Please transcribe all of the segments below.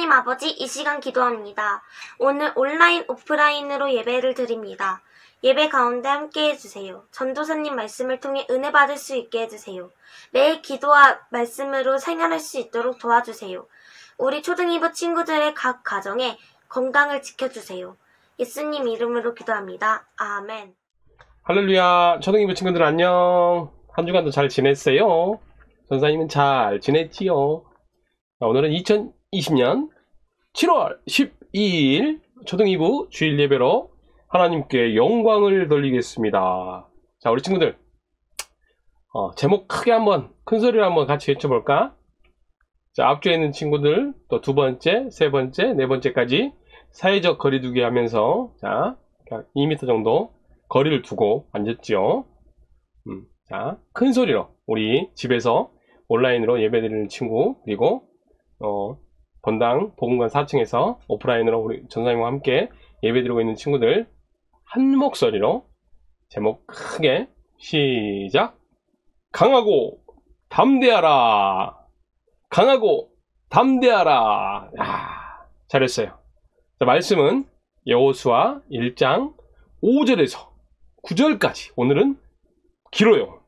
하나님 아버지, 이 시간 기도합니다. 오늘 온라인, 오프라인으로 예배를 드립니다. 예배 가운데 함께 해주세요. 전도사님 말씀을 통해 은혜 받을 수 있게 해주세요. 매일 기도와 말씀으로 생활할 수 있도록 도와주세요. 우리 초등이부 친구들의 각 가정에 건강을 지켜주세요. 예수님 이름으로 기도합니다. 아멘. 할렐루야. 초등이부 친구들 안녕. 한 주간도 잘 지냈어요? 전사님은 잘 지냈지요? 오늘은 2020년 7월 12일 초등이부 주일 예배로 하나님께 영광을 돌리겠습니다. 자, 우리 친구들 제목 크게 한번 큰 소리로 한번 같이 외쳐볼까? 자, 앞주에 있는 친구들 또 두 번째, 세 번째, 네 번째까지 사회적 거리두기 하면서 자 2m 정도 거리를 두고 앉았지요. 자, 큰 소리로 우리 집에서 온라인으로 예배드리는 친구, 그리고 본당 복음관 4층에서 오프라인으로 우리 전사님과 함께 예배드리고 있는 친구들 한 목소리로 제목 크게 시작. 강하고 담대하라. 강하고 담대하라. 잘했어요. 자, 말씀은 여호수아 1장 5절에서 9절까지. 오늘은 길어요.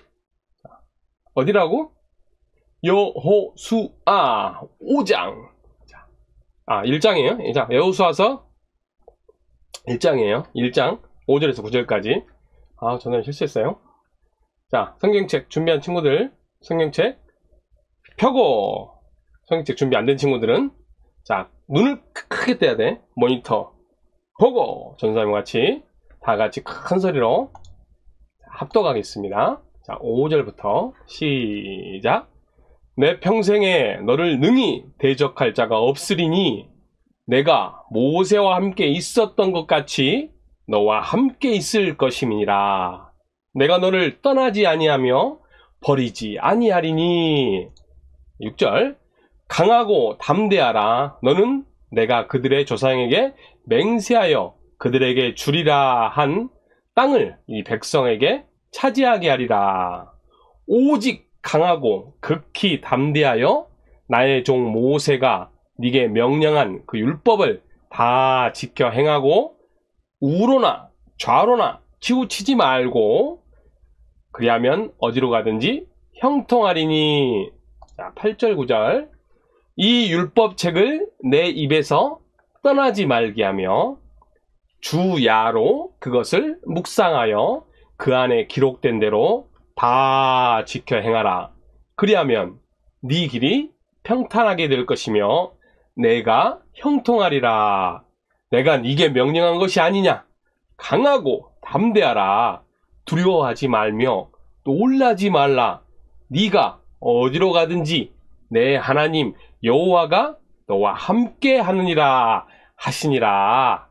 어디라고? 여호수아 5장. 1장이에요. 자, 여호수아서 1장이에요. 1장 5절에서 9절까지. 저는 실수했어요. 자, 성경책 준비한 친구들 성경책 펴고, 성경책 준비 안 된 친구들은 자, 눈을 크게 떼야 돼. 모니터 보고 전사님과 같이 다 같이 큰 소리로 합독하겠습니다. 자, 5절부터 시작. 내 평생에 너를 능히 대적할 자가 없으리니 내가 모세와 함께 있었던 것 같이 너와 함께 있을 것임이니라. 내가 너를 떠나지 아니하며 버리지 아니하리니. 6절. 강하고 담대하라. 너는 내가 그들의 조상에게 맹세하여 그들에게 주리라 한 땅을 이 백성에게 차지하게 하리라. 오직 강하고 극히 담대하여 나의 종 모세가 네게 명령한 그 율법을 다 지켜 행하고 우로나 좌로나 치우치지 말고 그리하면 어디로 가든지 형통하리니. 자, 8절 9절. 이 율법책을 내 입에서 떠나지 말게 하며 주야로 그것을 묵상하여 그 안에 기록된 대로 다 지켜 행하라. 그리하면 네 길이 평탄하게 될 것이며 내가 형통하리라. 내가 네게 명령한 것이 아니냐. 강하고 담대하라. 두려워하지 말며 놀라지 말라. 네가 어디로 가든지 내 하나님 여호와가 너와 함께 하느니라 하시니라.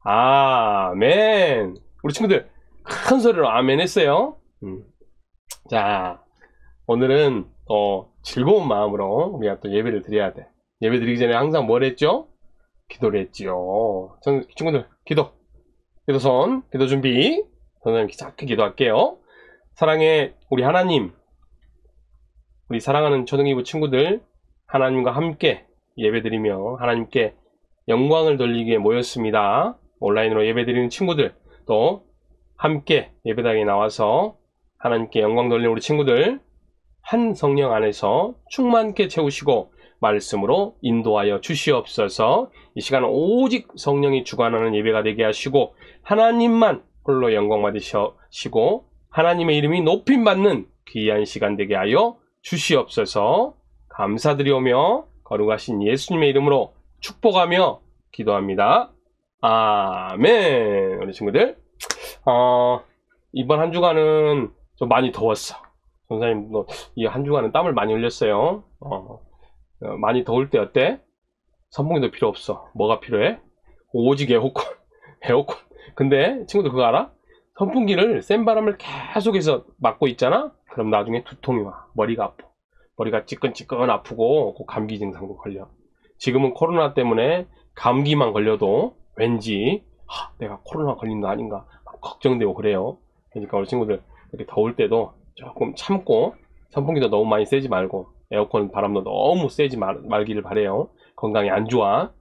아멘. 우리 친구들 큰 소리로 아멘 했어요. 자, 오늘은 즐거운 마음으로 우리가 또 예배를 드려야 돼. 예배 드리기 전에 항상 뭘 했죠? 기도를 했지요. 친구들 기도손, 기도 준비. 저는 작게 기도할게요. 사랑해 우리 하나님, 우리 사랑하는 초등이부 친구들 하나님과 함께 예배드리며 하나님께 영광을 돌리기에 모였습니다. 온라인으로 예배드리는 친구들, 또 함께 예배당에 나와서 하나님께 영광 돌리는 우리 친구들 한 성령 안에서 충만케 채우시고 말씀으로 인도하여 주시옵소서. 이 시간은 오직 성령이 주관하는 예배가 되게 하시고 하나님만 홀로 영광 받으시고 하나님의 이름이 높임받는 귀한 시간 되게 하여 주시옵소서. 감사드리오며 거룩하신 예수님의 이름으로 축복하며 기도합니다. 아멘. 우리 친구들 이번 한 주간은 좀 많이 더웠어. 전사님도 이 한 주간은 땀을 많이 흘렸어요. 많이 더울 때 어때? 선풍기도 필요 없어. 뭐가 필요해? 오직 에어컨. 근데 친구들 그거 알아? 선풍기를 센 바람을 계속해서 맞고 있잖아? 그럼 나중에 두통이 와. 머리가 아파. 머리가 찌끈찌끈 아프고 감기 증상도 걸려. 지금은 코로나 때문에 감기만 걸려도 왠지 내가 코로나 걸린 거 아닌가 막 걱정되고 그래요. 그러니까 우리 친구들 이렇게 더울 때도 조금 참고 선풍기도 너무 많이 세지 말고 에어컨 바람도 너무 세지 말기를 바래요. 건강이 안 좋아.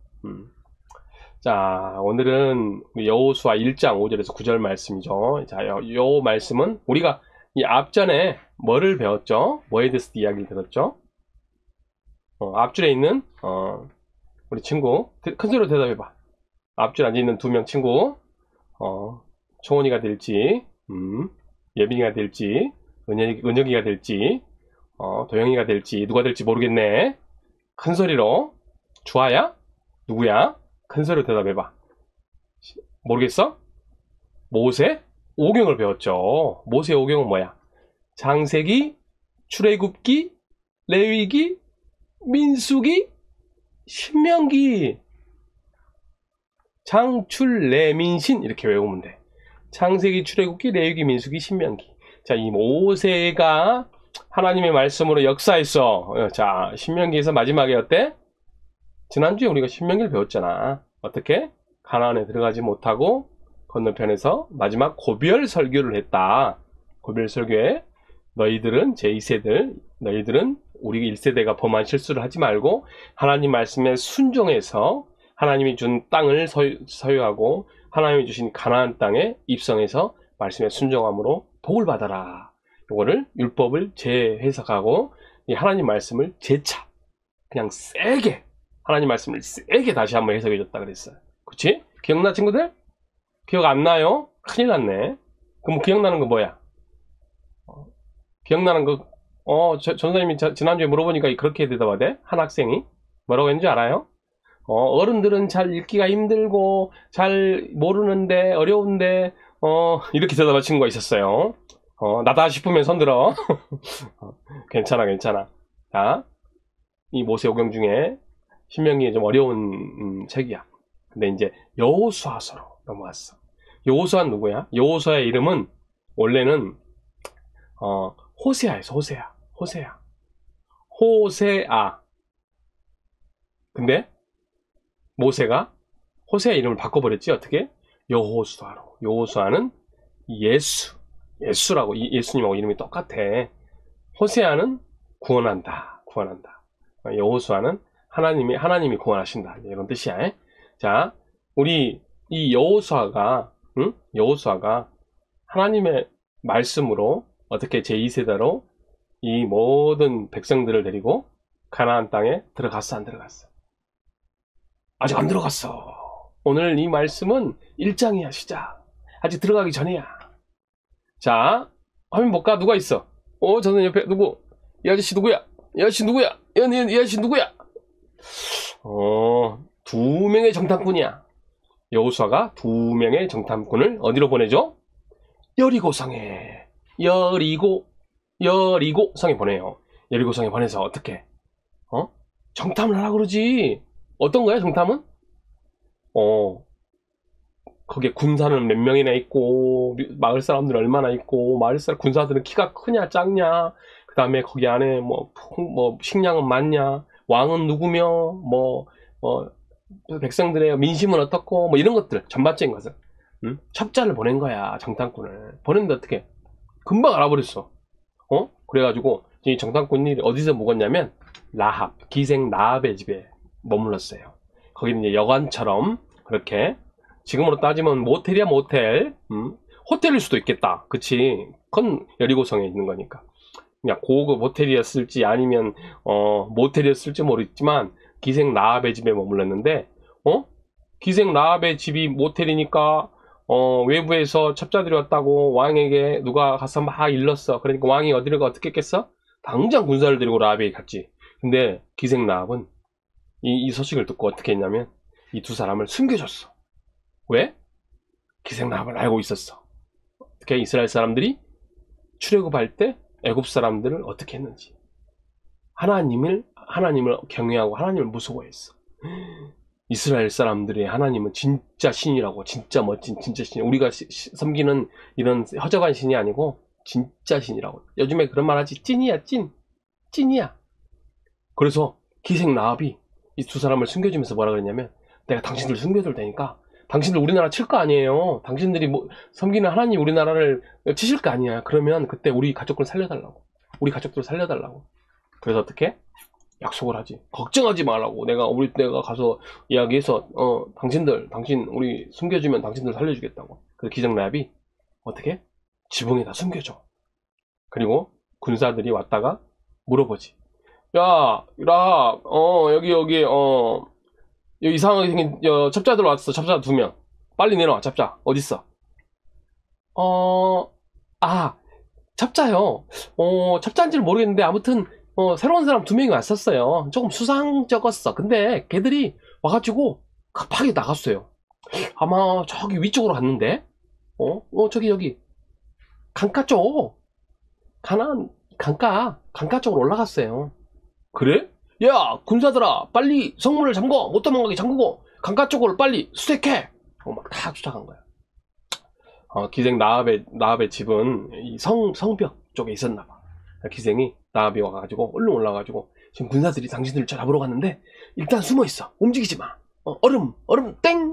자, 오늘은 여호수아 1장 5절에서 9절 말씀이죠. 자, 요 말씀은 우리가 이 앞전에 뭐를 배웠죠? 뭐에 대해서 이야기를 들었죠? 앞줄에 있는 우리 친구 큰 소리로 대답해봐. 앞줄 앉아 있는 2명 친구, 초원이가 될지, 예빈이가 될지, 은혁이가 될지, 도영이가 될지, 누가 될지 모르겠네. 큰 소리로. 주아야? 누구야? 큰 소리로 대답해봐. 모르겠어? 모세 오경을 배웠죠. 모세 오경은 뭐야? 창세기, 출애굽기, 레위기, 민수기, 신명기. 장출레민신 이렇게 외우면 돼. 창세기, 출애굽기, 레위기, 민수기, 신명기. 자, 이 모세가 하나님의 말씀으로 역사했어. 자, 신명기에서 마지막에 어때? 지난주에 우리가 신명기를 배웠잖아. 어떻게? 가나안에 들어가지 못하고 건너편에서 마지막 고별 설교를 했다. 고별 설교에 너희들은 제2세들, 너희들은 우리 1세대가 범한 실수를 하지 말고 하나님 말씀에 순종해서 하나님이 준 땅을 소유하고 하나님이 주신 가나안 땅에 입성해서 말씀에 순종함으로 복을 받아라. 이거를 율법을 재해석하고 이 하나님 말씀을 재차 그냥 세게 하나님 말씀을 세게 다시 한번 해석해 줬다 그랬어요. 그치? 기억나 친구들? 기억 안 나요? 큰일 났네. 그럼 기억나는 거 뭐야? 기억나는 거 전선생님이 지난주에 물어보니까 그렇게 대답하대. 한 학생이 뭐라고 했는지 알아요? 어른들은 잘 읽기가 힘들고 잘 모르는데 어려운데 이렇게 대답한 친구가 있었어요. 나다 싶으면 손들어. 괜찮아. 자, 이 모세오경 중에 신명기에 좀 어려운 책이야. 근데 이제 여호수아서로 넘어왔어. 여호수아는 누구야? 여호수아의 이름은 원래는 호세아에서 호세아. 근데 모세가 호세아 이름을 바꿔버렸지. 어떻게? 여호수아로. 여호수아는 예수라고. 예수님하고 이름이 똑같아. 호세아는 구원한다. 여호수아는 하나님이 구원하신다. 이런 뜻이야. 자, 우리 이 여호수아가 하나님의 말씀으로 어떻게 제2세대로 이 모든 백성들을 데리고 가나안 땅에 들어갔어, 안 들어갔어? 아직 안 들어갔어. 오늘 이 말씀은 1장이야, 시작. 아직 들어가기 전이야. 자, 화면 볼까? 누가 있어? 저는 옆에 누구? 이 아저씨 누구야? 이 아저씨 누구야? 두 명의 정탐꾼이야. 여호수아가 2명의 정탐꾼을 어디로 보내죠? 여리고성에 보내요. 여리고성에 보내서 어떻게? 정탐을 하라 그러지. 어떤 거야, 정탐은? 거기에 군사는 몇 명이나 있고, 마을 사람들 얼마나 있고, 마을 사람 군사들은 키가 크냐, 작냐, 그 다음에 거기 안에 식량은 많냐, 왕은 누구며, 백성들의 민심은 어떻고, 이런 것들, 전반적인 것을. 첩자를 보낸 거야, 정탐꾼을. 보냈는데 어떻게? 금방 알아버렸어. 그래가지고, 이 정탐꾼이 어디서 묵었냐면, 기생 라합의 집에 머물렀어요. 거기는 이제 여관처럼, 그렇게, 지금으로 따지면 모텔이야, 모텔. 호텔일 수도 있겠다. 그치? 그건 여리고성에 있는 거니까. 그냥 고급 호텔이었을지 아니면, 모텔이었을지 모르겠지만, 기생 라합의 집에 머물렀는데, 기생 라합의 집이 모텔이니까, 외부에서 첩자들이 왔다고 왕에게 누가 가서 막 일렀어. 그러니까 왕이 어디를 어떻게 했겠어? 당장 군사를 데리고 라합에게 갔지. 근데 기생 라합은 이 소식을 듣고 어떻게 했냐면, 이 2사람을 숨겨줬어. 왜? 기생 라합을 알고 있었어. 어떻게 이스라엘 사람들이 출애굽할 때 애굽 사람들을 어떻게 했는지. 하나님을 경외하고 하나님을 무서워했어. 이스라엘 사람들의 하나님은 진짜 신이라고. 진짜 멋진 진짜 신. 우리가 섬기는 이런 허접한 신이 아니고 진짜 신이라고. 요즘에 그런 말 하지. 찐이야. 그래서 기생 라합이 이 2사람을 숨겨주면서 뭐라 그랬냐면, 내가 당신들 숨겨둘 테니까 당신들 우리나라 칠 거 아니에요. 당신들이 섬기는 하나님 우리나라를 치실 거 아니야. 그러면 그때 우리 가족들을 살려달라고. 그래서 어떻게? 약속을 하지. 걱정하지 말라고. 내가 가서 이야기해서, 당신, 우리 숨겨주면 당신들 살려주겠다고. 그래서 기장 라합이 어떻게? 지붕에다 숨겨줘. 그리고 군사들이 왔다가 물어보지. 야, 라합, 여기, 이상하게 생긴, 첩자들 왔어. 첩자 2명. 빨리 내려와, 첩자. 어딨어? 첩자요. 첩자인지는 모르겠는데, 아무튼, 새로운 사람 2명이 왔었어요. 조금 수상쩍었어. 근데 걔들이 와가지고 급하게 나갔어요. 아마 저기 위쪽으로 갔는데, 저기, 여기. 강가 쪽. 강가 쪽으로 올라갔어요. 그래? 야, 군사들아, 빨리 성문을 잠궈! 못 도망가게 잠그고, 강가 쪽으로 빨리 수색해! 막 다 쫓아간 거야. 기생 나합의 집은 이 성벽 쪽에 있었나봐. 기생이 나합이 와가지고, 얼른 올라가가지고, 지금 군사들이 당신들을 잡으러 갔는데, 일단 숨어 있어. 움직이지 마. 얼음 땡!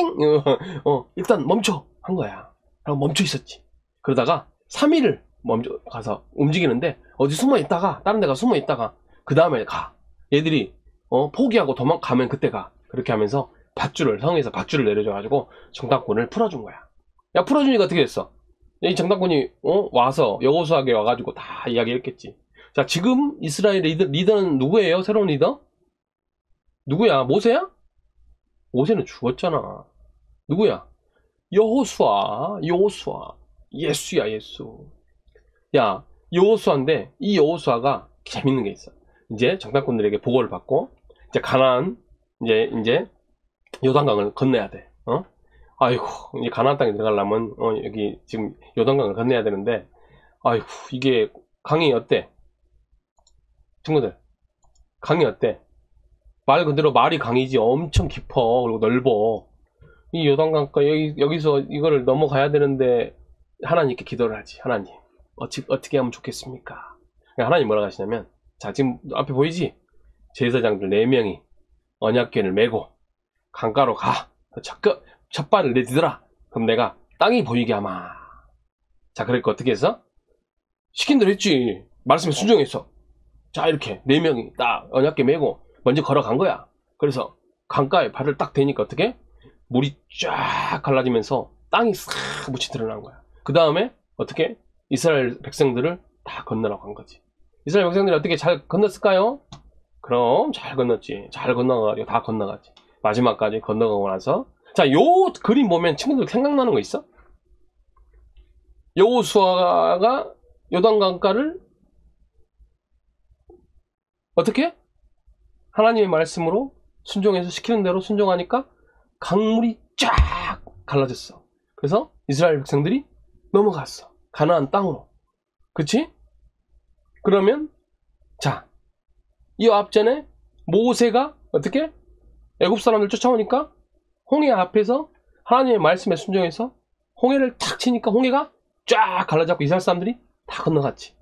일단 멈춰! 한 거야. 그럼 멈춰 있었지. 그러다가 3일을 먼저 가서 움직이는데, 어디 숨어 있다가, 다른 데가 숨어 있다가, 그 다음에 가. 얘들이, 포기하고 도망가면 그때 가. 그렇게 하면서 성에서 밧줄을 내려줘가지고 정탐꾼을 풀어준 거야. 야, 풀어주니까 어떻게 됐어? 이 정탐꾼이, 와서, 여호수아에게 와가지고 다 이야기했겠지. 자, 지금 이스라엘 리더는 누구예요? 새로운 리더? 누구야? 모세야? 모세는 죽었잖아. 누구야? 여호수아. 예수야, 예수. 야, 여호수아인데, 이 여호수아가 재밌는 게 있어. 이제 정탐꾼들에게 보고를 받고, 이제 가나안, 이제 요단강을 건너야 돼. 아이고, 이제 가나안 땅에 들어가려면, 여기 지금 요단강을 건너야 되는데, 아이고, 이게 강이 어때? 친구들, 강이 어때? 말 그대로 말이 강이지. 엄청 깊어. 그리고 넓어. 이 요단강가 여기서 이거를 넘어가야 되는데, 하나님께 기도를 하지. 하나님, 어떻게 하면 좋겠습니까? 하나님 뭐라고 하시냐면, 자, 지금 앞에 보이지? 제사장들 4명이 언약궤를 메고 강가로 가. 첫 발을 내디더라. 그럼 내가 땅이 보이게 하마. 자, 그러니까 어떻게 했어? 시킨 대로 했지. 말씀에 순종했어. 자, 이렇게 4명이 딱 언약궤 메고 먼저 걸어간 거야. 그래서 강가에 발을 딱 대니까 어떻게? 물이 쫙 갈라지면서 땅이 싹 묻히 드러난 거야. 그 다음에 어떻게? 이스라엘 백성들을 다 건너라고 한 거지. 이스라엘 백성들이 어떻게 잘 건넜을까요? 그럼 잘 건넜지. 잘 건너가지고 다 건너갔지. 마지막까지 건너가고 나서, 자, 요 그림 보면 친구들 생각나는 거 있어? 여호수아가 요단강가를 어떻게? 하나님의 말씀으로 순종해서 시키는 대로 순종하니까 강물이 쫙 갈라졌어. 그래서 이스라엘 백성들이 넘어갔어. 가나안 땅으로. 그치? 그러면, 자, 이 앞전에 모세가 어떻게? 애굽 사람들 쫓아오니까 홍해 앞에서 하나님의 말씀에 순종해서 홍해를 탁 치니까 홍해가 쫙 갈라졌고 이스라엘 사람들이 다 건너갔지.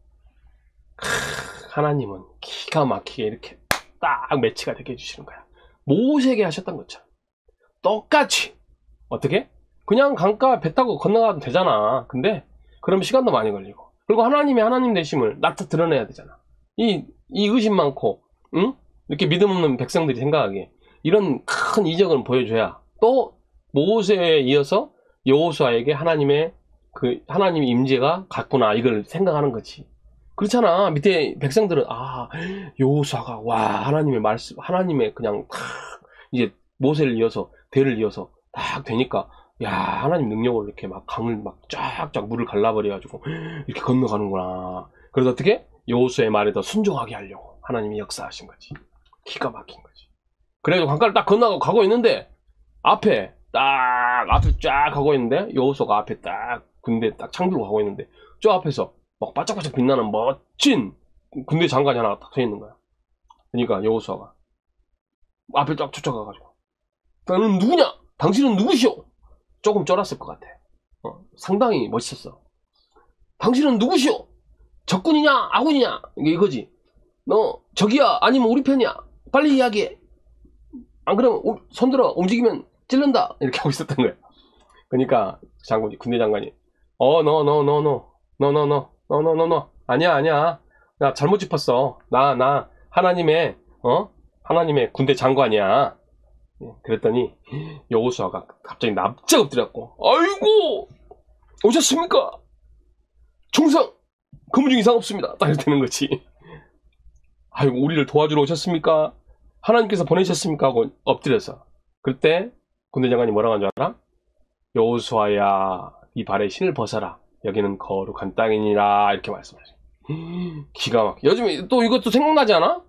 하나님은 기가 막히게 이렇게 딱 매치가 되게 해주시는 거야. 모세에게 하셨던 것처럼 똑같이. 어떻게? 그냥 강가 배 타고 건너가도 되잖아. 근데 그러면 시간도 많이 걸리고, 그리고 하나님의 하나님 되심을 드러내야 되잖아. 이 의심 많고, 응? 이렇게 믿음 없는 백성들이 생각하기에 이런 큰 이적을 보여줘야 또 모세에 이어서 여호수아에게 하나님의 임재가 갔구나, 이걸 생각하는 거지. 그렇잖아. 밑에 백성들은 여호수아가 하나님의 말씀, 하나님의 그냥 이제 모세를 이어서 대를 이어서 딱 되니까, 야, 하나님 능력으로 이렇게 막 강을 막 쫙쫙 물을 갈라버려가지고 이렇게 건너가는구나. 그래서 어떻게? 여호수아의 말에 더 순종하게 하려고 하나님이 역사하신 거지. 기가 막힌 거지. 그래가지고 강가를 딱 건너가고 가고 있는데, 앞에 쫙 가고 있는데, 여호수아가 앞에 딱 군대 딱 창 들고 가고 있는데, 저 앞에서 막 반짝반짝 빛나는 멋진 군대 장관이 하나 딱 서 있는 거야. 그러니까 여호수아가 앞에 쫙 쫓아가가지고, 너는 누구냐? 당신은 누구시오? 조금 쫄았을 것 같아. 상당히 멋있었어. 당신은 누구시오? 적군이냐? 아군이냐? 이거지. 너 적이야? 아니면 우리 편이야? 빨리 이야기해. 안 그러면 손들어. 움직이면 찔른다. 이렇게 하고 있었던 거야. 그러니까 군대 장관이 no. 아니야. 나 잘못 짚었어. 나 하나님의 하나님의 군대 장관이야. 그랬더니 여호수아가 갑자기 납작 엎드렸고, 아이고 오셨습니까? 충성 근무 중 이상 없습니다. 딱 이렇게 되는 거지. 아이고 우리를 도와주러 오셨습니까? 하나님께서 보내셨습니까? 하고 엎드려서. 그때 군대 장관이 뭐라고 한 줄 알아? 여호수아야 이 발에 신을 벗어라. 여기는 거룩한 땅이니라. 이렇게 말씀하셔. 기가 막혀. 요즘에 또 이것도 생각나지 않아?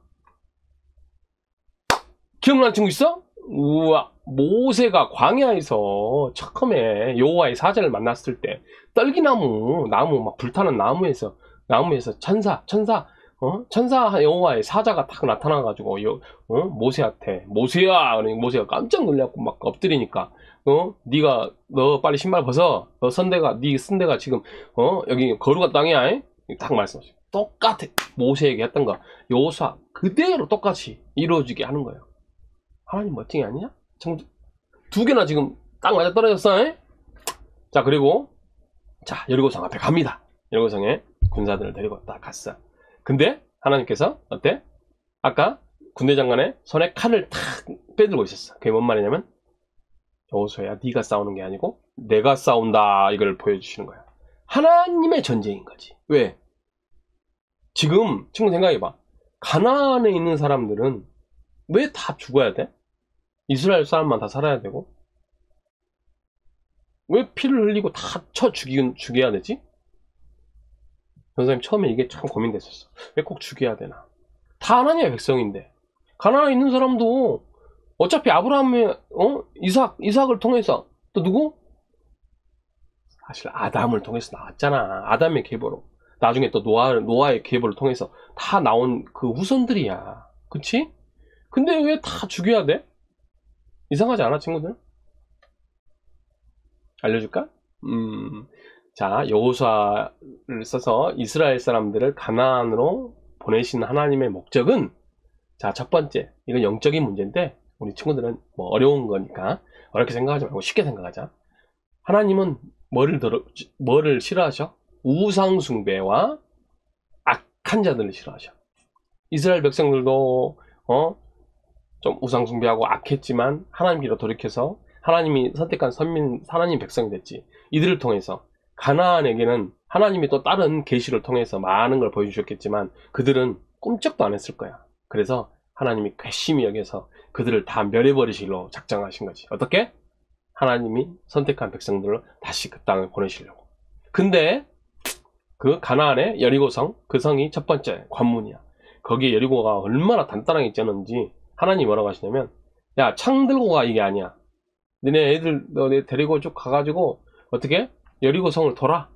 기억나는 친구 있어? 우와, 모세가 광야에서 처음에 여호와의 사자를 만났을 때 떨기나무 나무 막 불타는 나무에서 천사 여호와의 사자가 딱 나타나가지고 모세한테 모세야, 그러니 모세가 깜짝 놀랐고 막 엎드리니까 너 빨리 신발 벗어. 네 선대가 지금 여기 거룩한 땅이야. 딱 말씀하시고 똑같아. 모세에게 했던 거 여호수아 그대로 똑같이 이루어지게 하는 거예요. 하나님 멋쟁이 아니냐? 두 개나 지금 딱 맞아 떨어졌어. 자, 그리고 자 여리고성 앞에 갑니다. 여리고성에 군사들을 데리고 딱 갔어. 근데 하나님께서 어때? 아까 군대 장관의 손에 칼을 탁 빼들고 있었어. 그게 뭔 말이냐면 여호수아야 네가 싸우는 게 아니고 내가 싸운다, 이걸 보여주시는 거야. 하나님의 전쟁인 거지. 왜? 지금 친구 생각해봐. 가나안에 있는 사람들은 왜 다 죽어야 돼? 이스라엘 사람만 다 살아야 되고 왜 피를 흘리고 다 쳐 죽여야 되지? 선생님 처음에 이게 참 고민됐었어. 왜 꼭 죽여야 되나? 다 하나님의 백성인데. 가나안에 있는 사람도 어차피 아브라함의 이삭을 통해서 또 누구? 사실 아담을 통해서 나왔잖아. 아담의 계보로. 나중에 또 노아의 계보를 통해서 다 나온 그 후손들이야. 그치? 근데 왜 다 죽여야 돼? 이상하지 않아, 친구들? 알려줄까? 자, 여호수아를 써서 이스라엘 사람들을 가나안으로 보내신 하나님의 목적은, 자, 첫 번째, 이건 영적인 문제인데 우리 친구들은 뭐 어려운 거니까 어렵게 생각하지 말고 쉽게 생각하자. 하나님은 뭐를 싫어하셔? 우상 숭배와 악한 자들을 싫어하셔. 이스라엘 백성들도 좀 우상 숭배하고 악했지만 하나님께로 돌이켜서 하나님이 선택한 하나님 백성이 됐지. 이들을 통해서 가나안에게는 하나님이 또 다른 계시를 통해서 많은 걸 보여주셨겠지만 그들은 꼼짝도 안 했을 거야. 그래서 하나님이 괘씸히 여겨서 그들을 다 멸해버리시기로 작정하신 거지. 어떻게? 하나님이 선택한 백성들을 다시 그 땅을 보내시려고. 근데 그 가나안의 여리고성, 그 성이 첫 번째 관문이야. 거기에 여리고가 얼마나 단단하게 있었는지 하나님이 뭐라고 하시냐면, 야, 창 들고 가, 이게 아니야. 너네 데리고 쭉 가가지고 어떻게? 여리고성을 돌아.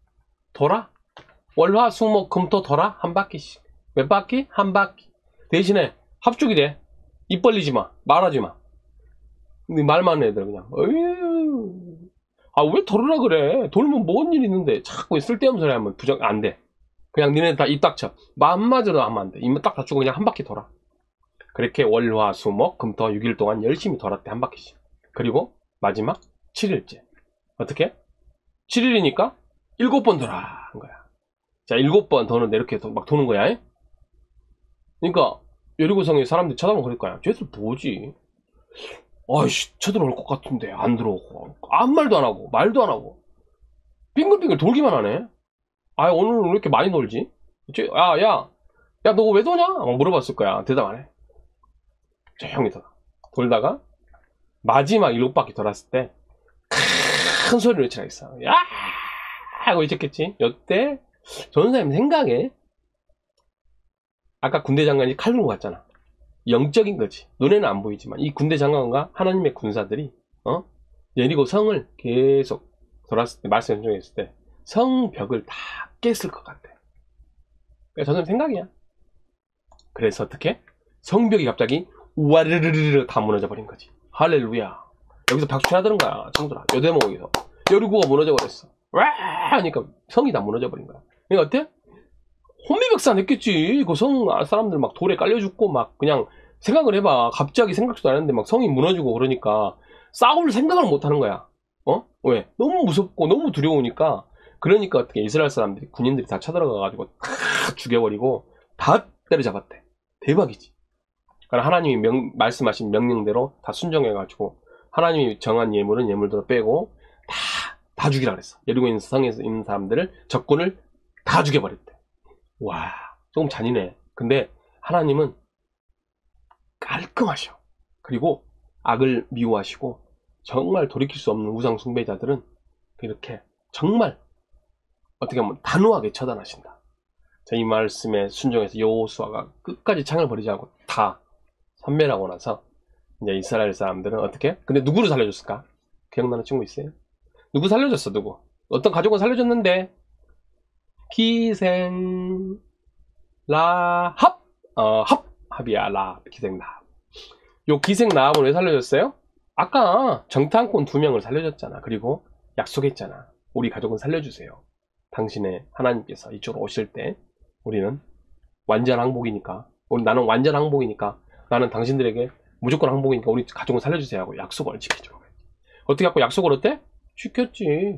월화 수목 금토 돌아. 한 바퀴씩. 몇 바퀴? 한 바퀴. 대신에 합죽이 돼. 입 벌리지 마. 말하지 마. 근데 말만 하는 애들 그냥 어휴, 아 왜 돌으라 그래? 돌면 뭔 일 있는데 자꾸 쓸데없는 소리 하면 안 돼. 그냥 니네 다 입 닥쳐. 한마디로 하면 안 돼. 입만 딱 닫히고 그냥 한 바퀴 돌아. 그렇게 월화 수목 금토 6일 동안 열심히 돌았대. 한 바퀴씩. 그리고 마지막 7일째 어떻게? 7일이니까 7번 돌아 한 거야. 자, 7번 도는데 이렇게 막 도는 거야. 그러니까 여리고성에 사람들이 쳐다보면 그럴 거야. 쟤들 뭐지? 아이씨, 쳐들어올 것 같은데 안 들어오고 아무 말도 안 하고 말도 안 하고 빙글빙글 돌기만 하네. 아, 오늘 왜 이렇게 많이 놀지? 야 너 왜 도냐? 물어봤을 거야. 대답 안 해. 조용히 돌다가 마지막 7바퀴 돌았을 때 큰 소리를 외치라겠어. 야! 하고 외쳤겠지. 이때 전사님 생각에 아까 군대 장관이 칼 들고 갔잖아. 영적인 거지. 눈에는 안 보이지만 이 군대 장관과 하나님의 군사들이 여리고 성을 계속 돌았을 때, 말씀 전송했을 때 성벽을 다 깼을 것 같아. 그러니까 저는 생각이야. 그래서 어떻게? 성벽이 갑자기 와르르르르 다 무너져 버린 거지. 할렐루야. 여기서 박수 쳐야 되는 거야, 친구들아. 요 대목에서 여리고가 무너져 버렸어. 와 하니까 성이 다 무너져 버린 거야. 그러니까 어때? 혼미백산했겠지. 그 성 사람들 막 돌에 깔려 죽고 막 그냥 생각을 해봐. 갑자기 생각도 안 했는데 막 성이 무너지고 그러니까 싸울 생각을 못 하는 거야. 왜? 너무 무섭고 너무 두려우니까. 그러니까 어떻게 이스라엘 사람들이 군인들이 다 쳐들어가가지고 다 죽여버리고 다 때려잡았대. 대박이지. 그러니까 하나님이 말씀하신 명령대로 다 순종해가지고 하나님이 정한 예물은 예물대로 빼고 다 죽이라 그랬어. 여리고 있는 성에서 있는 사람들을 적군을 다 죽여버렸대. 와, 조금 잔인해. 근데 하나님은 깔끔하셔. 그리고 악을 미워하시고 정말 돌이킬 수 없는 우상 숭배자들은 이렇게 정말 어떻게 보면 단호하게 처단하신다. 자, 이 말씀에 순종해서 여호수아가 끝까지 창을 버리지 않고 다 섬멸하고 나서 이제 이스라엘 사람들은 어떻게? 근데 누구를 살려줬을까? 기억나는 친구 있어요? 누구 살려줬어? 누구? 어떤 가족은 살려줬는데 기생 라합 합이야. 라합 기생 라합. 요 기생 라합은 왜 살려줬어요? 아까 정탐꾼 2명을 살려줬잖아. 그리고 약속했잖아. 우리 가족은 살려주세요. 당신의 하나님께서 이쪽으로 오실 때 우리는 완전 항복이니까, 나는 완전 항복이니까, 나는 당신들에게 무조건 항복이니까 우리 가족은 살려주세요 하고 약속을 지켜줘. 어떻게 하고 약속을 어때? 지켰지.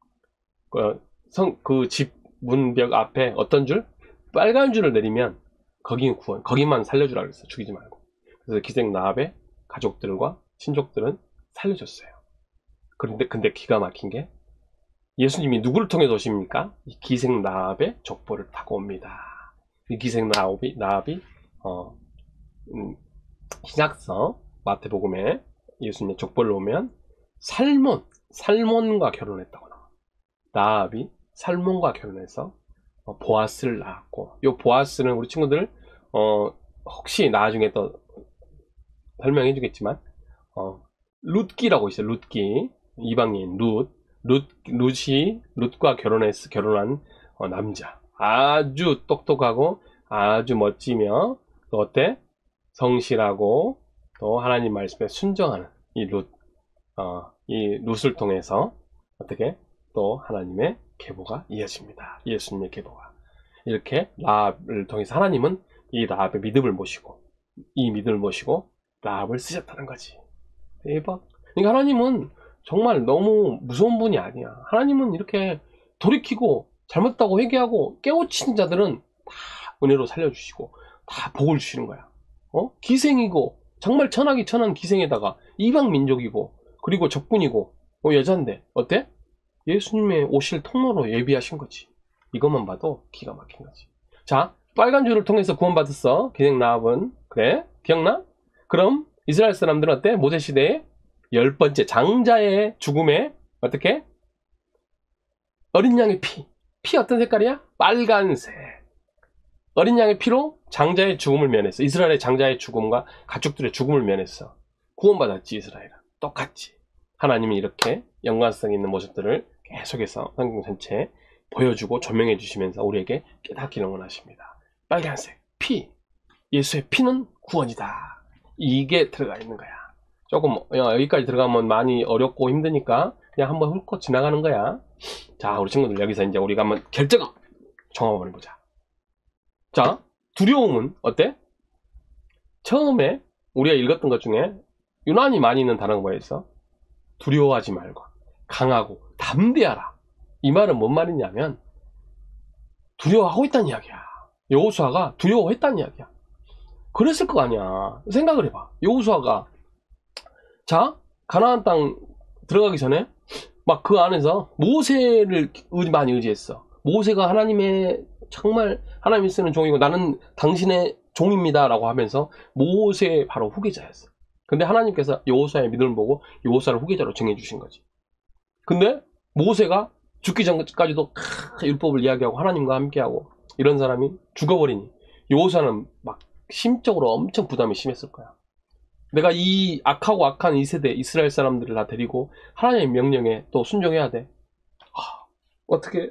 그 집 문벽 앞에 어떤 줄? 빨간 줄을 내리면 거기만 살려주라 그랬어. 죽이지 말고. 그래서 기생 라합의 가족들과 친족들은 살려줬어요. 근데 기가 막힌 게 예수님이 누구를 통해서 오십니까? 이 기생 라합의 족보를 타고 옵니다. 이 기생 라합이 신약서 마태복음에 예수님의 족보를 보면 살몬과 결혼했다고 나와. 라합이 살몬과 결혼해서 보아스를 낳았고, 이 보아스는 우리 친구들 혹시 나중에 또 설명해 주겠지만 룻기라고 있어요. 룻기, 이방인 룻과 결혼한 남자. 아주 똑똑하고 아주 멋지며 또 어때? 성실하고 또 하나님 말씀에 순종하는 이 룻을 통해서 어떻게 또 하나님의 계보가 이어집니다. 예수님의 계보가. 이렇게 라합을 통해서 하나님은 이 라합의 믿음을 모시고 라합을 쓰셨다는 거지. 대박. 그러니까 하나님은 정말 너무 무서운 분이 아니야. 하나님은 이렇게 돌이키고 잘못했다고 회개하고 깨우치는 자들은 다 은혜로 살려주시고 다 복을 주시는 거야. 기생이고 정말 천하기 천한 기생에다가 이방 민족이고 그리고 적군이고 여잔데 어때? 예수님의 오실 통로로 예비하신 거지. 이것만 봐도 기가 막힌 거지. 자, 빨간 줄을 통해서 구원받았어. 기생 라합은. 그래? 기억나? 그럼 이스라엘 사람들은 어때? 모세 시대에 10번째 장자의 죽음에 어떻게? 어린 양의 피 어떤 색깔이야? 빨간색. 어린 양의 피로 장자의 죽음을 면했어. 이스라엘의 장자의 죽음과 가축들의 죽음을 면했어. 구원받았지. 이스라엘은 똑같지. 하나님이 이렇게 영광성 있는 모습들을 계속해서 성경 전체에 보여주고 조명해 주시면서 우리에게 깨닫기를 원하십니다. 빨간색 피, 예수의 피는 구원이다. 이게 들어가 있는 거야. 조금 여기까지 들어가면 많이 어렵고 힘드니까 그냥 한번 훑고 지나가는 거야. 자, 우리 친구들 여기서 이제 우리가 한번 결정을 정합을 해보자. 자, 두려움은 어때? 처음에 우리가 읽었던 것 중에 유난히 많이 있는 단어가 뭐였어? 두려워하지 말고 강하고 담대하라. 이 말은 뭔 말이냐면 두려워하고 있다는 이야기야. 여호수아가 두려워했다는 이야기야. 그랬을 거 아니야. 생각을 해봐. 여호수아가 자, 가나안 땅 들어가기 전에 막 그 안에서 모세를 많이 의지했어. 모세가 하나님의 정말 하나님이 쓰는 종이고 나는 당신의 종입니다 라고 하면서 모세의 바로 후계자였어. 근데 하나님께서 여호수아의 믿음을 보고 여호수아를 후계자로 정해주신 거지. 근데 모세가 죽기 전까지도 율법을 이야기하고 하나님과 함께하고 이런 사람이 죽어버리니 여호수아는 막 심적으로 엄청 부담이 심했을 거야. 내가 이 악하고 악한 이 세대 이스라엘 사람들을 다 데리고 하나님의 명령에 또 순종해야 돼. 어떻게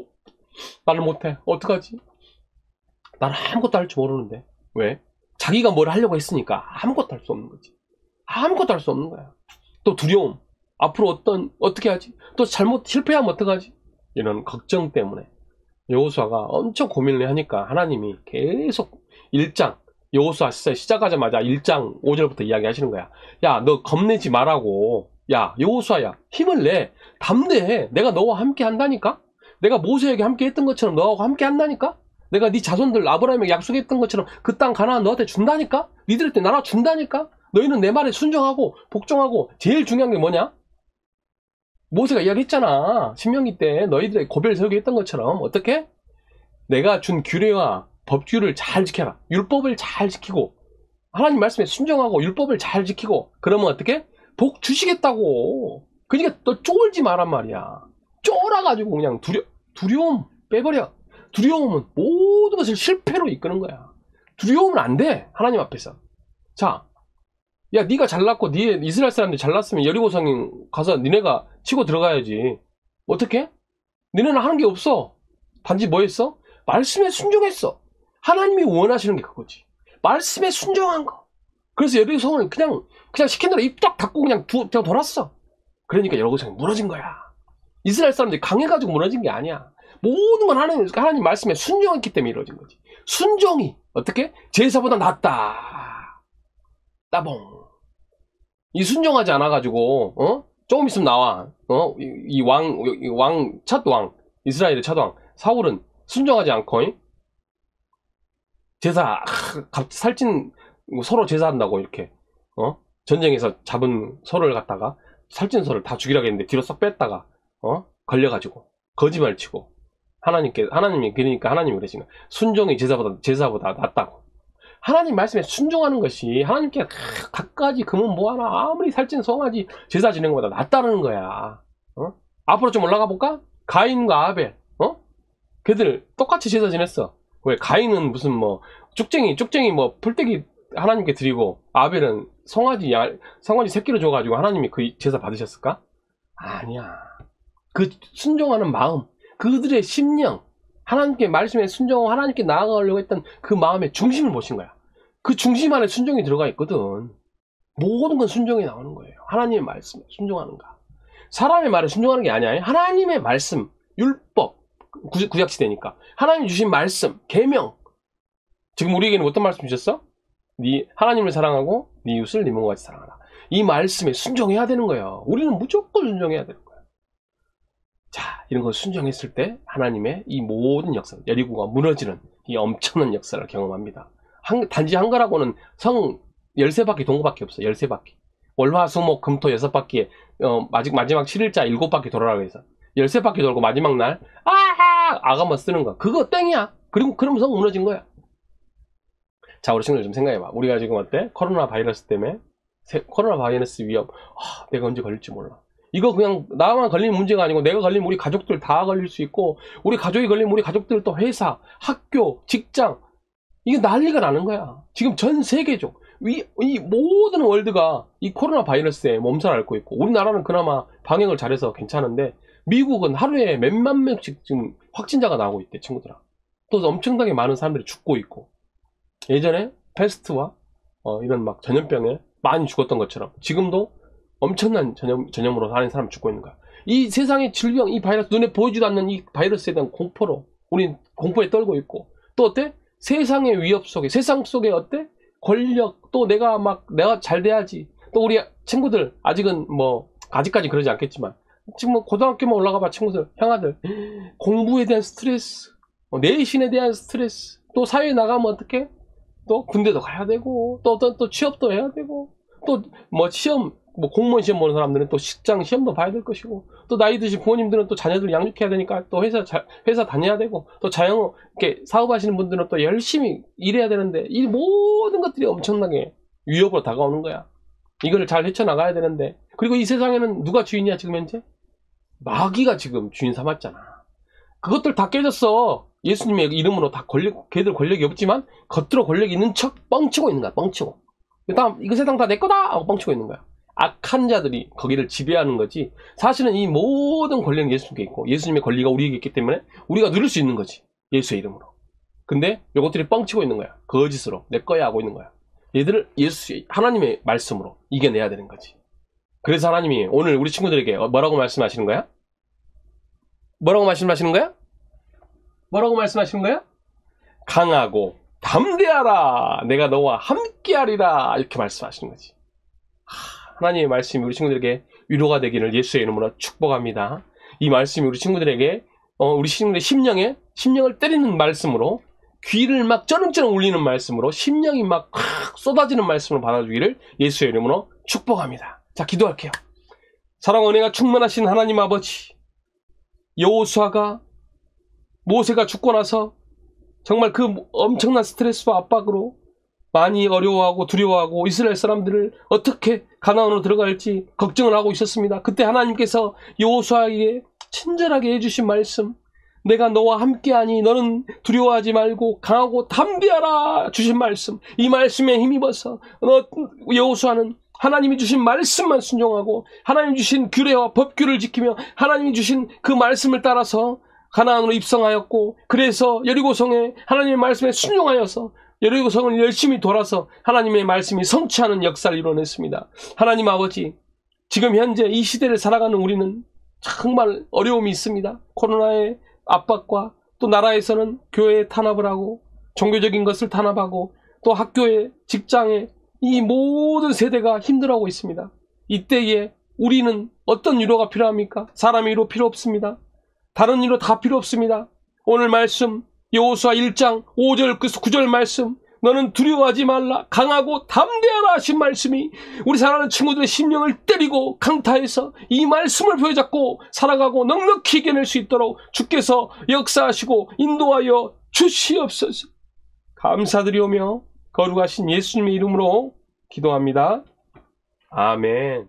나를 못해. 어떡하지? 나는 아무것도 할 줄 모르는데. 왜? 자기가 뭘 하려고 했으니까 아무것도 할 수 없는 거지. 아무것도 할 수 없는 거야. 또 두려움. 앞으로 어떻게 하지? 또 잘못 실패하면 어떡하지? 이런 걱정 때문에 여호수아가 엄청 고민을 하니까 하나님이 계속 1장 여호수아 시작하자마자 1장 5절부터 이야기하시는 거야. 야, 너 겁내지 말라고. 야, 여호수아야, 힘을 내. 담대해. 내가 너와 함께 한다니까? 내가 모세에게 함께 했던 것처럼 너하고 함께 한다니까? 내가 네 자손들 아브라함에게 약속했던 것처럼 그 땅 가나안 너한테 준다니까? 니들한테 나라 준다니까? 너희는 내 말에 순종하고 복종하고 제일 중요한 게 뭐냐? 모세가 이야기했잖아. 신명기 때 너희들의 고별 세우게 했던 것처럼 어떻게? 내가 준 규례와 법규를 잘 지켜라. 율법을 잘 지키고 하나님 말씀에 순종하고 율법을 잘 지키고 그러면 어떻게? 복 주시겠다고. 그러니까 너 쫄지 마란 말이야. 쫄아가지고 그냥 두려움 빼버려. 두려움은 모든 것을 실패로 이끄는 거야. 두려움은 안 돼. 하나님 앞에서. 자, 야, 네가 잘났고 네 이스라엘 사람들이 잘났으면 여리고성에 가서 니네가 치고 들어가야지. 어떻게? 니네는 하는 게 없어. 단지 뭐 했어? 말씀에 순종했어. 하나님이 원하시는 게 그거지. 말씀에 순종한 거. 그래서 여리고성을 그냥 시킨 대로 입 딱 닫고 그냥 돌았어. 그러니까 여리고성이 무너진 거야. 이스라엘 사람들이 강해가지고 무너진 게 아니야. 모든 건 하나님 말씀에 순종했기 때문에 이루어진 거지. 순종이 어떻게? 제사보다 낫다. 따봉. 이 순종하지 않아가지고 조금 있으면 나와. 첫 왕, 이스라엘의 첫 왕 사울은 순종하지 않고 제사 살찐 서로 제사한다고 이렇게 전쟁에서 잡은 소를 갖다가 살찐 소를 다 죽이라고 했는데 뒤로 쏙 뺐다가 걸려가지고 거짓말 치고 하나님이 그러니까 하나님이 그러시는 거야. 순종이 제사보다 낫다고. 하나님 말씀에 순종하는 것이 하나님께 갖가지 금은 뭐하나 아무리 살찐 송아지 제사 지내는 것보다 낫다는 거야. 앞으로 좀 올라가 볼까? 가인과 아벨 걔들 똑같이 제사 지냈어. 왜? 가인은 무슨 뭐 쭉쟁이 뭐 풀떼기 하나님께 드리고 아벨은 송아지 새끼를 줘가지고 하나님이 그 제사 받으셨을까? 아니야. 그 순종하는 마음, 그들의 심령, 하나님께 말씀에 순종하고 하나님께 나아가려고 했던 그 마음의 중심을 보신 거야. 그 중심 안에 순종이 들어가 있거든. 모든 건 순종이 나오는 거예요. 하나님의 말씀에 순종하는가. 사람의 말에 순종하는 게 아니야. 하나님의 말씀, 율법, 구약시대니까 하나님 주신 말씀, 계명. 지금 우리에게는 어떤 말씀 주셨어? 하나님을 사랑하고 네 이웃을 네 몸과 같이 사랑하라. 이 말씀에 순종해야 되는 거예요. 우리는 무조건 순종해야 되는 거예요. 자, 이런 걸 순종했을 때 하나님의 이 모든 역사, 여리고가 무너지는 이 엄청난 역사를 경험합니다. 단지 한 거라고는 성 13바퀴 동거밖에 없어. 13바퀴. 월화수목 금토 6바퀴에 마지막 7일자 7바퀴 돌아라고 해서 13바퀴 돌고 마지막 날 아가만 쓰는 거. 그거 땡이야. 그러면 성 무너진 거야. 자, 우리 친구들 좀 생각해봐. 우리가 지금 어때? 코로나 바이러스 때문에 코로나 바이러스 위험. 내가 언제 걸릴지 몰라. 이거 그냥 나만 걸리는 문제가 아니고 내가 걸리면 우리 가족들 다 걸릴 수 있고 우리 가족이 걸리면 우리 가족들 또 회사, 학교, 직장 이게 난리가 나는 거야. 지금 전 세계적 이 모든 월드가 이 코로나 바이러스에 몸살 앓고 있고 우리나라는 그나마 방역을 잘해서 괜찮은데 미국은 하루에 몇만 명씩 지금 확진자가 나오고 있대. 친구들아. 또 엄청나게 많은 사람들이 죽고 있고 예전에 패스트와 이런 막 전염병에 많이 죽었던 것처럼 지금도 엄청난 전염으로 사는 사람이 죽고 있는 거야. 이 세상의 질병, 이 바이러스, 눈에 보이지도 않는 이 바이러스에 대한 공포로 우린 공포에 떨고 있고 또 어때? 세상의 위협 속에, 세상 속에 어때? 권력, 또 내가 잘 돼야지. 또 우리 친구들 아직까지 그러지 않겠지만 지금 고등학교만 올라가 봐. 친구들, 형아들 공부에 대한 스트레스, 내신에 대한 스트레스, 또 사회에 나가면 어떻게? 또 군대도 가야 되고 또 취업도 해야 되고 또 시험 공무원 시험 보는 사람들은 또 직장 시험도 봐야 될 것이고 또 나이 드신 부모님들은 또 자녀들 양육해야 되니까 또 회사 다녀야 되고 또 자영업 이렇게 사업하시는 분들은 또 열심히 일해야 되는데 이 모든 것들이 엄청나게 위협으로 다가오는 거야. 이걸 잘 헤쳐나가야 되는데 그리고 이 세상에는 누가 주인이야 지금 현재? 마귀가 지금 주인 삼았잖아. 그것들 다 깨졌어. 예수님의 이름으로 다 걔들 권력이 없지만 겉으로 권력이 있는 척 뻥치고 있는 거야. 뻥치고. 다음 이거 세상 다 내 거다 하고 뻥치고 있는 거야. 악한 자들이 거기를 지배하는 거지. 사실은 이 모든 권력은 예수님께 있고 예수님의 권리가 우리에게 있기 때문에 우리가 누릴 수 있는 거지. 예수의 이름으로. 근데 이것들이 뻥치고 있는 거야. 거짓으로 내 거야 하고 있는 거야. 얘들을 하나님의 말씀으로 이겨내야 되는 거지. 그래서 하나님이 오늘 우리 친구들에게 뭐라고 말씀하시는 거야? 뭐라고 말씀하시는 거야? 뭐라고 말씀하시는 거야? 강하고 담대하라. 내가 너와 함께하리라. 이렇게 말씀하시는 거지. 하나님의 말씀이 우리 친구들에게 위로가 되기를 예수의 이름으로 축복합니다. 이 말씀이 우리 친구들에게 우리 친구들의 심령을 때리는 말씀으로 귀를 막 쩌렁쩌렁 울리는 말씀으로 심령이 막 쏟아지는 말씀으로 받아주기를 예수의 이름으로 축복합니다. 자, 기도할게요. 사랑 은혜가 충만하신 하나님 아버지, 여호수아가 모세가 죽고 나서 정말 그 엄청난 스트레스와 압박으로 많이 어려워하고 두려워하고 이스라엘 사람들을 어떻게 가나안으로 들어갈지 걱정을 하고 있었습니다. 그때 하나님께서 여호수아에게 친절하게 해주신 말씀, 내가 너와 함께하니 너는 두려워하지 말고 강하고 담대하라 주신 말씀, 이 말씀에 힘입어서 여호수아는 하나님이 주신 말씀만 순종하고 하나님 주신 규례와 법규를 지키며 하나님이 주신 그 말씀을 따라서 가나안으로 입성하였고, 그래서 여리고성에 하나님의 말씀에 순종하여서 여리고성을 열심히 돌아서 하나님의 말씀이 성취하는 역사를 이뤄냈습니다. 하나님 아버지, 지금 현재 이 시대를 살아가는 우리는 정말 어려움이 있습니다. 코로나의 압박과 또 나라에서는 교회에 탄압을 하고 종교적인 것을 탄압하고 또 학교에 직장에 이 모든 세대가 힘들어하고 있습니다. 이때에 우리는 어떤 위로가 필요합니까? 사람의 위로 필요 없습니다. 다른 위로 다 필요 없습니다. 오늘 말씀 여호수아 1장 5절 9절 말씀, 너는 두려워하지 말라 강하고 담대하라 하신 말씀이 우리 사랑하는 친구들의 심령을 때리고 강타해서 이 말씀을 부여잡고 살아가고 넉넉히 이겨낼 수 있도록 주께서 역사하시고 인도하여 주시옵소서. 감사드리오며 거룩하신 예수님의 이름으로 기도합니다. 아멘.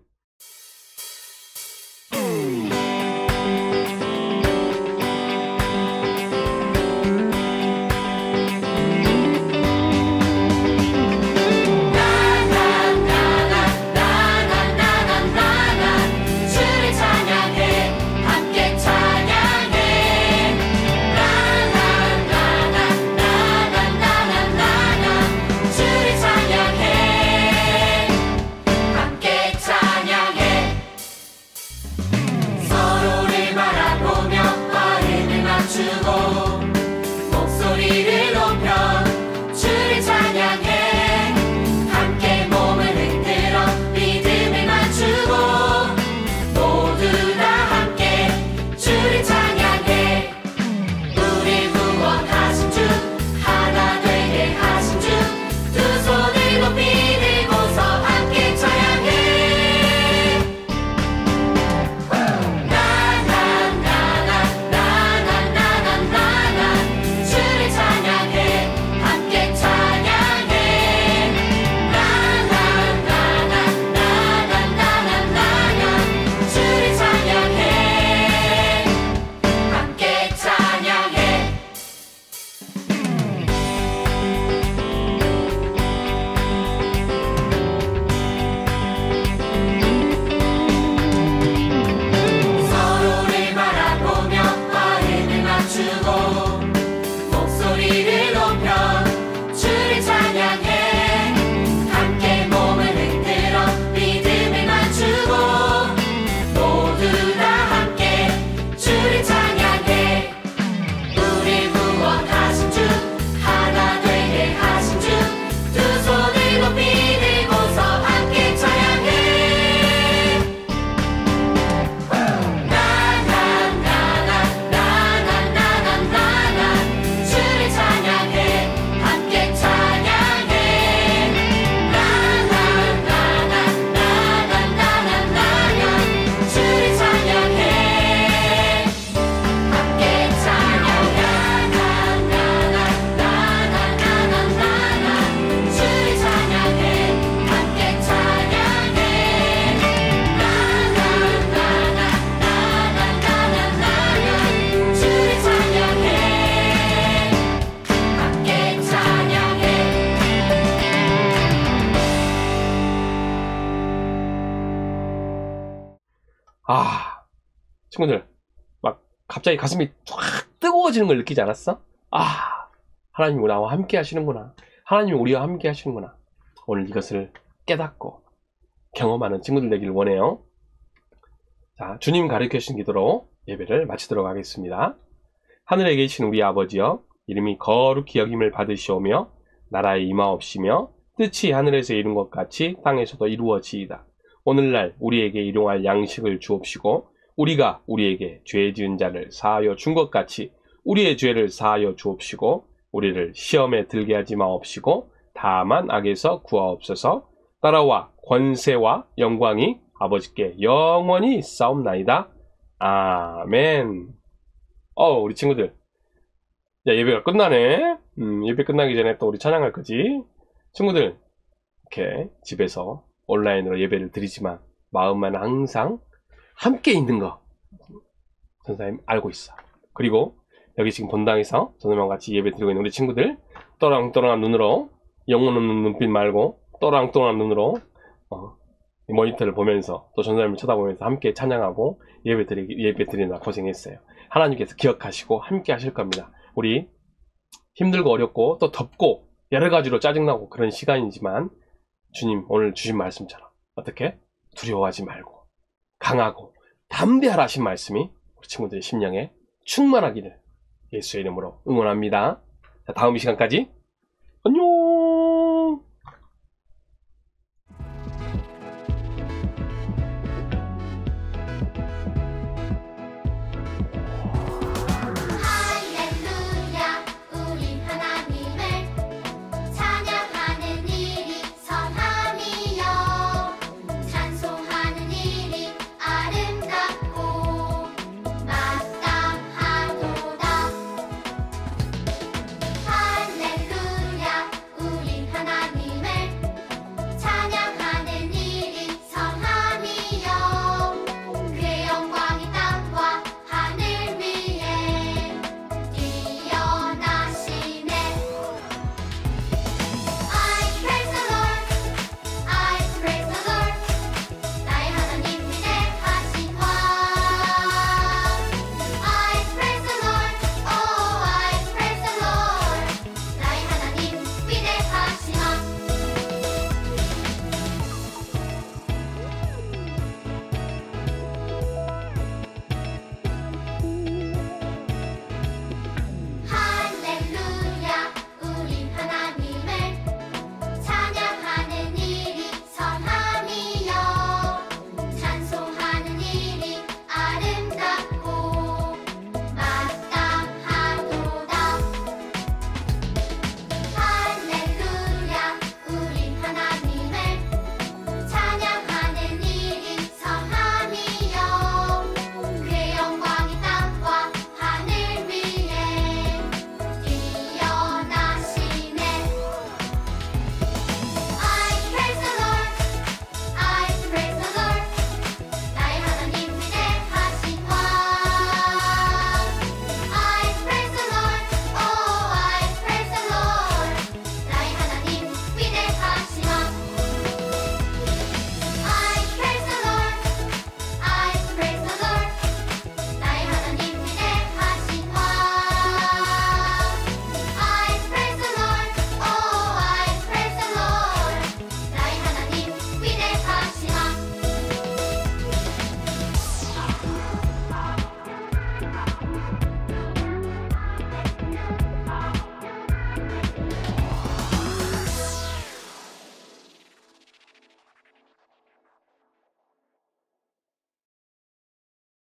친구들, 막 갑자기 가슴이 확 뜨거워지는 걸 느끼지 않았어? 하나님이 나와 함께 하시는구나. 하나님이 우리와 함께 하시는구나. 오늘 이것을 깨닫고 경험하는 친구들 되기를 원해요. 자, 주님 가르쳐 주신 기도로 예배를 마치도록 하겠습니다. 하늘에 계신 우리 아버지여, 이름이 거룩히 여김을 받으시오며 나라에 임하옵시며 뜻이 하늘에서 이룬 것 같이 땅에서도 이루어지이다. 오늘날 우리에게 일용할 양식을 주옵시고 우리가 우리에게 죄 지은 자를 사하여 준 것 같이 우리의 죄를 사하여 주옵시고 우리를 시험에 들게 하지 마옵시고 다만 악에서 구하옵소서. 따라와 권세와 영광이 아버지께 영원히 싸움나이다. 아멘. 우리 친구들. 야, 예배가 끝나네. 예배 끝나기 전에 또 우리 찬양할 거지. 친구들, 이렇게 집에서 온라인으로 예배를 드리지만 마음만 항상 함께 있는 거 전사님 알고 있어. 그리고 여기 지금 본당에서 전사님과 같이 예배 드리고 있는 우리 친구들, 또랑또랑한 눈으로, 영혼 없는 눈빛 말고 또랑또랑한 눈으로 모니터를 보면서 또 전사님을 쳐다보면서 함께 찬양하고 예배 드리느라 고생했어요. 하나님께서 기억하시고 함께 하실 겁니다. 우리 힘들고 어렵고 또 덥고 여러 가지로 짜증나고 그런 시간이지만 주님 오늘 주신 말씀처럼 어떻게 두려워하지 말고 강하고 담대하라 하신 말씀이 우리 친구들의 심령에 충만하기를 예수의 이름으로 응원합니다. 자, 다음 이 시간까지 안녕.